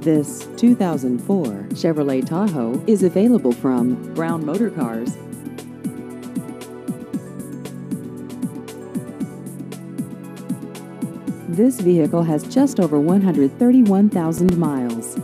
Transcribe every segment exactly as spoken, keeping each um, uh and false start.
This two thousand four Chevrolet Tahoe is available from Brown Motorcars. This vehicle has just over one hundred thirty-one thousand miles.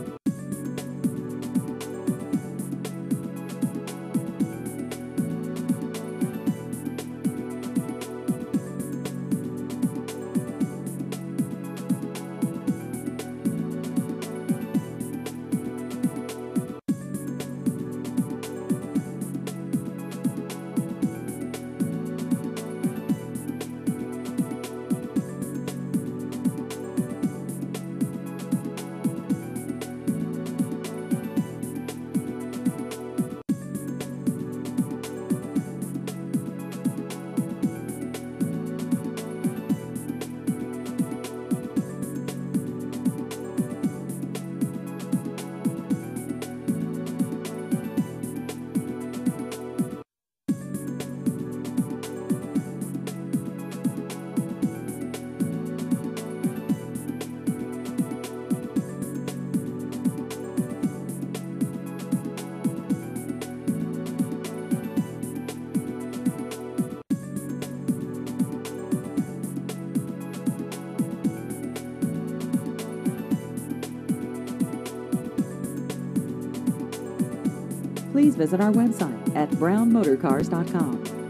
Please visit our website at brown motorcars dot com.